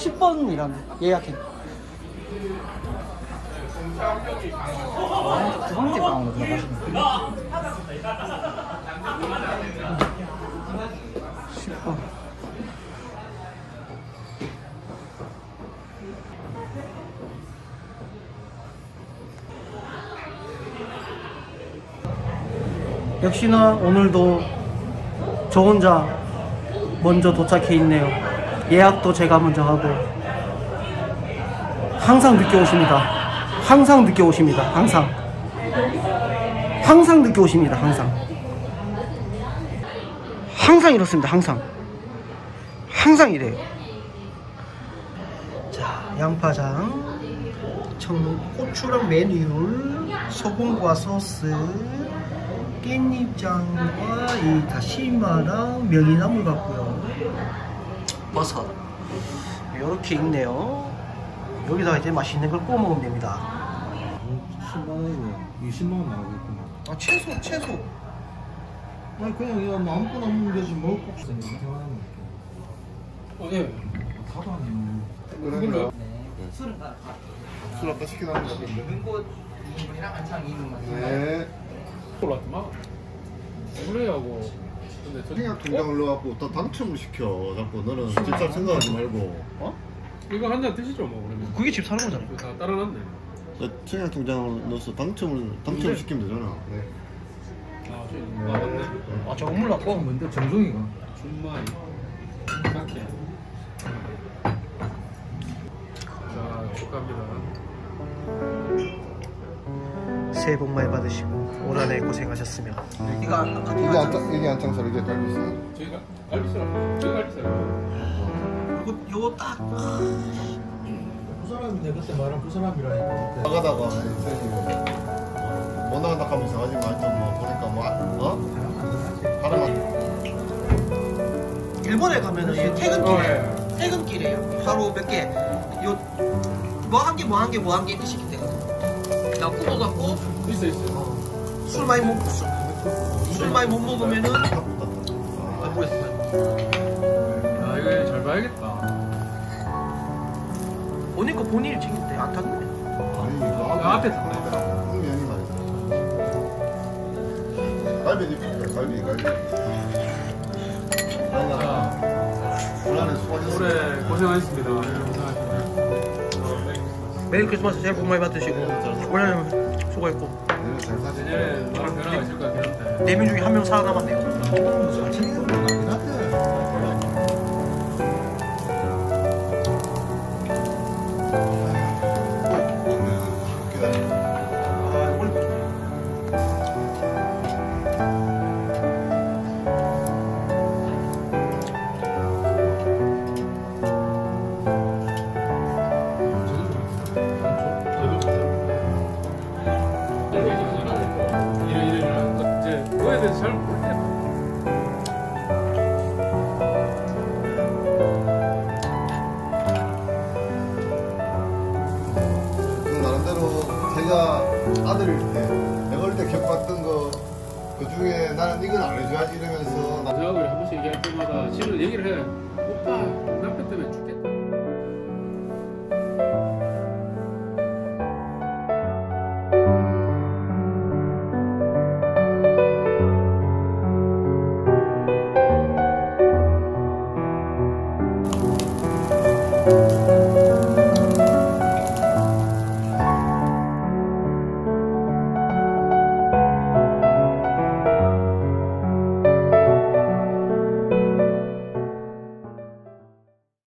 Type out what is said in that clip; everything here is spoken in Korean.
10번이라는 예약해. 두 번째 방으로 들어가시면 돼요. 10번. 역시나 오늘도 저 혼자 먼저 도착해 있네요. 예약도 제가 먼저 하고. 항상 늦게 오십니다. 항상 늦게 오십니다. 항상 늦게 오십니다. 항상 이렇습니다. 항상 이래요. 자, 양파장, 고추랑 메뉴, 소금과 소스, 깻잎장과 이 다시마랑 명이나물 같고요. 버섯 이렇게 있네요. 여기다가 이제 맛있는 걸 구워 먹으면 됩니다. 10만원이네. 20만원 나오겠구나. 아, 채소. 아니 그냥 이거 아무거나 먹으면 되지 뭐 꼭 생겼네. 예. 사도 안 그걸로요? 네. 술은 따라. 술 아까 시켜놨는 거 같은데. 능고 이랑 안창이 있는 거. 네. 올랐더만. 원래하고. 근데 저 그냥 통장을 넣어갖고 다 당첨을 시켜. 자꾸 너는 진짜 생각하지 말고. 어? 이거 한 잔 드시죠 뭐 그러면. 그게 집 사는 거잖아. 이거 다 따라놨네. 청약 통장을 넣어서 당첨을 시키면 되잖아. 네. 아, 저기 맞네. 아, 저거 몰랐고. 뭔데 정종이가? 준마이. 이렇게. 자, 축하합니다. 새해 복 많이 받으시고 올 한해 고생하셨으며. 이거 이게 안창살 이게 갈비살. 저희가 갈비살. 저희 갈비살. 요거 딱. 그 사람이 내가 그때 말한 그 사람이라니까. 나가다가 뭐 나간다 하면서 하지 말좀 뭐 보니까 하나만. 일본에 가면은 이게 퇴근길이에요. 하루 몇 개. 뭐 한 개 이렇게 시키면 되거든. 나 구워 갖고 있어. 술 많이 못 먹으면은 모르겠어요. 아, 이거 잘 봐야겠다. 보니까 본인이 챙겼대. 안 탔네. 아니 이거 앞에 탔네. 흥미하는 말이야. 갈비 드릴게요. 갈비. 자, 올한해 수고하셨습니다. 올해 고생하셨습니다. 메리 크리스마스 새해 복 많이 받으시고 올해는 수고했고. 내년 잘 사세요. 내년에 나랑 변화가 있을 것 같긴 한데. 4명 중에 1명 살아남았네요. 잘 챙기는 거 같긴 한데. 그거에 대해서 잘 모르겠네. 나름대로 제가 아들일 때 내가 어릴 때 겪었던 거 그 중에 나는 이건 안 해줘야지 이러면서 남자하고 한 번씩 얘기할 때마다 실은 얘기를 해. 오빠 남편 때문에 죽겠다.